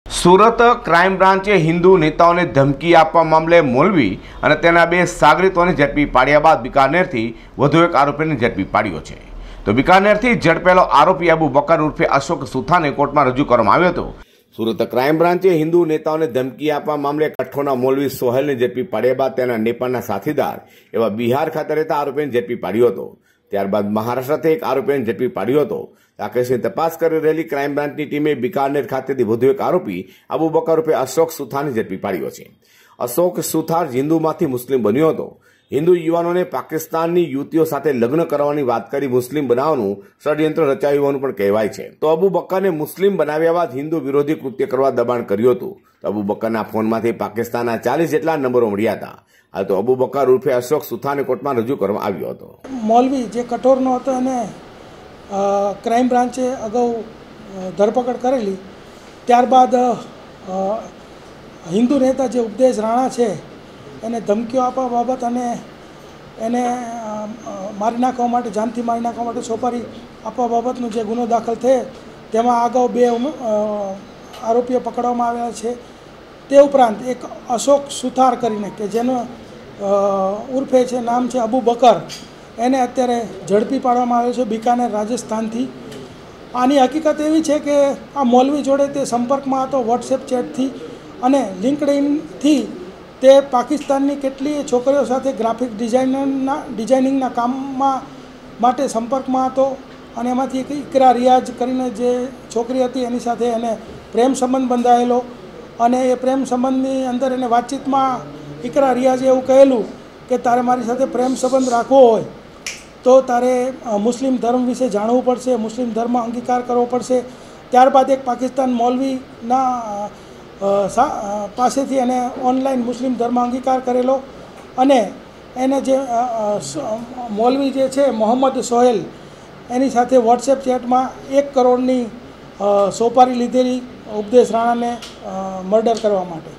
Surat crime બ્રાન્ચે Hindu નેતાઓને ધમકી આપવા મામલે મૌલવી અને તેના બે સાગરીતોને ઝડપી પાડ્યા બાદ બિકાનેરથી વધુ એક આરોપીને ઝડપી પાડ્યો છે. તો બિકાનેરથી ઝડપેલો આરોપી અબુ બકર ઉર્ફે અશોક સુથાને કોર્ટમાં રજૂ કરવામાં આવ્યો હતો. સુરત ક્રાઇમ બ્રાન્ચે હિન્દુ નેતાઓને ધમકી આપવા મામલે કઠ્ઠોના મૌલવી સોહેલને ઝડપી પાડ્યા બાદ તેના નેપાળના સાથીદાર એવા બિહાર ખાતે રહેતા આરોપીને ઝડપી પાડ્યો હતો. ત્યારબાદ મહારાષ્ટ્રથી એક આરોપીને ઝડપી પાડ્યો હતો. આ કેસની તપાસ કરી રહેલી ક્રાઇમ બ્રાન્ચની ટીમે બિકાનેર ખાતેથી વધુ એક આરોપી અબુ બકર રૂપે અશોક સુથારને ઝડપી પાડ્યો છે. અશોક સુથાર હિન્દુમાંથી મુસ્લિમ બન્યો હતો. હિન્દુ યુવાનોને પાકિસ્તાનની યુવતીઓ સાથે લગ્ન કરવાની વાત કરી મુસ્લિમ બનાવવાનું ષડયંત્ર રચાયું હોવાનું પણ કહેવાય છે. તો અબુ બકરને મુસ્લિમ બનાવ્યા બાદ હિન્દુ વિરોધી કૃત્ય કરવા દબાણ કર્યું હતું. તો અબુ બકરના ફોનમાંથી પાકિસ્તાનના 40 જેટલા નંબરો મળ્યા હતા. હાલ તો અબુ બકર ઉર્ફે અશોક સુથારને કોર્ટમાં રજૂ કરવામાં આવ્યો હતો. મૌલવી જે કઠોરનો હતો એને ક્રાઇમ બ્રાન્ચે અગાઉ ધરપકડ કરેલી. ત્યારબાદ હિન્દુ નેતા જે ઉપદેશ રાણા છે એને ધમકીઓ આપવા બાબત અને એને મારી નાખવા માટે, જાનથી મારી નાખવા માટે સોપારી આપવા બાબતનો જે ગુનો દાખલ થયો તેમાં અગાઉ 2 આરોપીઓ પકડવામાં આવ્યા છે. તે ઉપરાંત એક અશોક સુથાર કરીને કે જેનો ઉર્ફે છે નામ છે અબુ બકર, એને અત્યારે ઝડપી પાડવામાં આવ્યો છે બિકાનેર રાજસ્થાનથી. આની હકીકત એવી છે કે આ મૌલવી જોડે તે સંપર્કમાં હતો વોટ્સએપ ચેટથી અને લિંક્ડઇનથી. તે પાકિસ્તાનની કેટલીય છોકરીઓ સાથે ગ્રાફિક ડિઝાઇનિંગના કામમાં માટે સંપર્કમાં હતો અને એમાંથી એક ઇકરા રિયાઝ કરીને જે છોકરી હતી એની સાથે એને પ્રેમ સંબંધ બંધાયેલો અને એ પ્રેમ સંબંધની અંદર એને વાતચીતમાં ઇકરા રિયાઝે એવું કહેલું કે તારે મારી સાથે પ્રેમ સંબંધ રાખવો હોય તો તારે મુસ્લિમ ધર્મ વિશે જાણવું પડશે, મુસ્લિમ ધર્મ અંગીકાર કરવો પડશે. ત્યારબાદ એક પાકિસ્તાન મૌલવીના પાસેથી એને ઓનલાઈન મુસ્લિમ ધર્મ અંગીકાર કરેલો અને એને જે મૌલવી જે છે મોહમ્મદ સોહેલ એની સાથે વોટ્સએપ ચેટમાં 1 કરોડની સોપારી લીધેલી ઉપદેશ રાણાને મર્ડર કરવા માટે.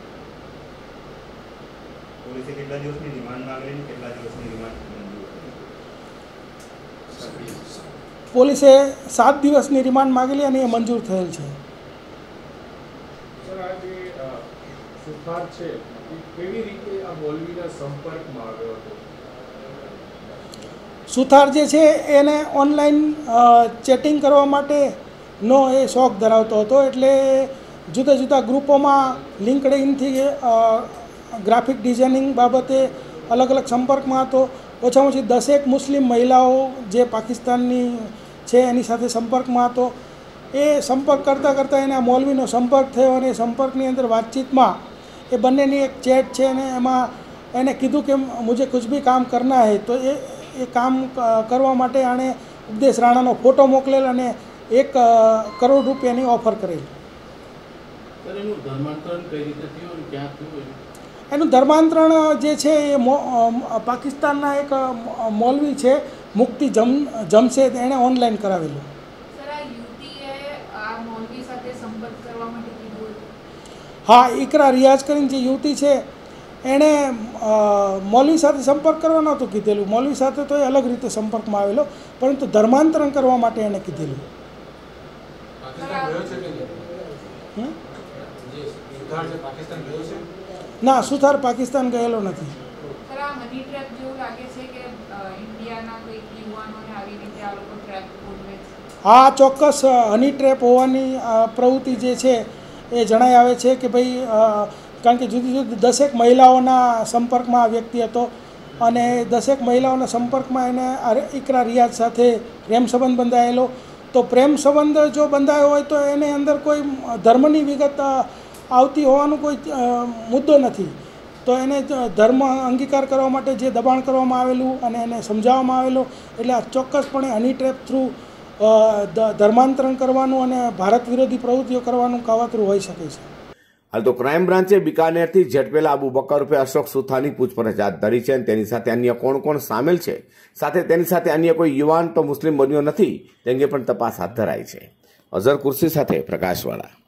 પોલીસે 7 દિવસની રિમાન્ડ માંગેલી અને એ મંજૂર થયેલ છે. સુથાર જે છે એને ઓનલાઈન ચેટિંગ કરવા માટેનો એ શોખ ધરાવતો હતો. એટલે જુદા જુદા ગ્રુપોમાં લિંક્ડઇનથી ગ્રાફિક ડિઝાઇનિંગ બાબતે અલગ અલગ સંપર્કમાં હતો. ઓછામાં ઓછી 10 મુસ્લિમ મહિલાઓ જે પાકિસ્તાનની છે એની સાથે સંપર્કમાં હતો. એ સંપર્ક કરતાં એને આ મૌલવીનો સંપર્ક થયો અને એ સંપર્કની અંદર વાતચીતમાં એ બંનેની એક ચેટ છે અને એમાં એને કીધું કે મુझे कुछ भी काम करना है. તો એ કામ કરવા માટે આણે ઉપદેશ રાણાનો ફોટો મોકલેલ અને 1 કરોડ રૂપિયાની ઓફર કરેલી. એનું ધર્માંતરણ જે છે એ પાકિસ્તાનના એક મૌલવી છે મુક્તિ જમશેદ, એણે ઓનલાઈન કરાવેલું. હા, ઇકરા રિયાઝ કરીને જે યુવતી છે એણે મૌલવી સાથે સંપર્ક કરવા નહોતું કીધેલું. મૌલવી સાથે તો એ અલગ રીતે સંપર્કમાં આવેલો, પરંતુ ધર્માંતરણ કરવા માટે એણે કીધેલું. ના, સુથાર પાકિસ્તાન ગયેલો નથી. હા, ચોક્કસ હની ટ્રેપ હોવાની પ્રવૃત્તિ જે છે એ જણાઈ આવે છે કે ભાઈ કારણ કે જુદી જુદી 10 મહિલાઓના સંપર્કમાં આ વ્યક્તિ હતો અને 10 મહિલાઓના સંપર્કમાં એને ઇકરા રિયાઝ સાથે પ્રેમ સંબંધ બંધાયેલો. તો પ્રેમ સંબંધ જો બંધાયો હોય તો એની અંદર કોઈ ધર્મની વિગત આવતી હોવાનો કોઈ મુદ્દો નથી. તો એને ધર્મ અંગીકાર કરવા માટે જે દબાણ કરવામાં આવેલું અને એને સમજાવવામાં આવેલું, એટલે આ ચોક્કસપણે હની ટ્રેપ થ્રુ ધર્માંતરણ કરવાનું અને ભારત વિરોધી પ્રવૃત્તિઓ કરવાનું કાવતરું હોઈ શકે છે. હાલ તો ક્રાઇમ બ્રાન્ચે બિકાનેરથી ઝડપેલા અબુ બકર રૂપે અશોક સુથારની પૂછપરછ હાથ ધરી છે. તેની સાથે અન્ય કોણ સામેલ છે, સાથે તેની સાથે અન્ય કોઈ યુવાન તો મુસ્લિમ બન્યો નથી, તે અંગે પણ તપાસ હાથ ધરાઈ છે. અઝર કુર્સી સાથે પ્રકાશવાળા.